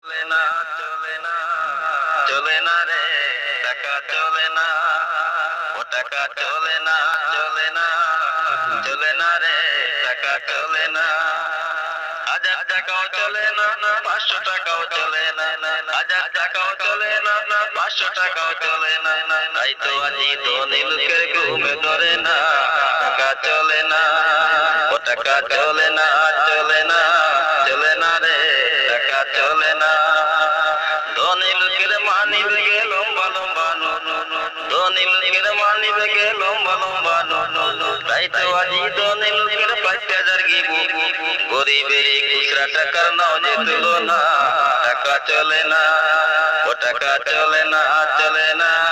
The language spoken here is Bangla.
চলে না চলে না চলে না রে টাকা চলে না ও টাকা চলে না চলে না চলে না রে টাকা চলে না 1000 টাকাও চলে না 500 টাকাও চলে না 1000 টাকাও চলে না 500 টাকাও চলে না তাই তো আজি ধনী লোকের ঘুমে ধরে না টাকা চলে না ও টাকা চলে না চলে না চলে না রে টাকা চলে না ধনী লোকের মানি বেগে লম্বা লম্বা ধনী লোকের মানি বেগে লম্বা লম্বা তাই তো আজি ধনী লোকের 5000 গিবু গরিবের খুচরা টাকার নাও যে তুলো না টাকা চলে না ও টাকা চলে না চলে না